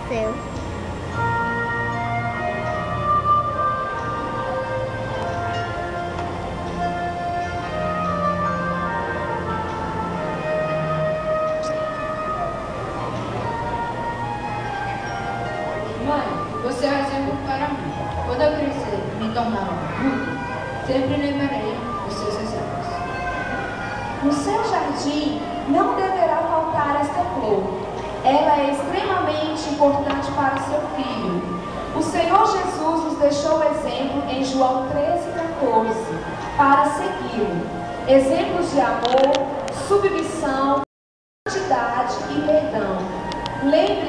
seu. Mãe, você é um exemplo para mim. Quando eu crescer e me tornar um adulto, sempre lembrarei dos seus exemplos. No seu jardim não deverá faltar esta flor. Ela é extremamente importante para seu filho. O Senhor Jesus nos deixou o exemplo em João 13,14 para segui-lo. Exemplos de amor, submissão, santidade e perdão. Lembre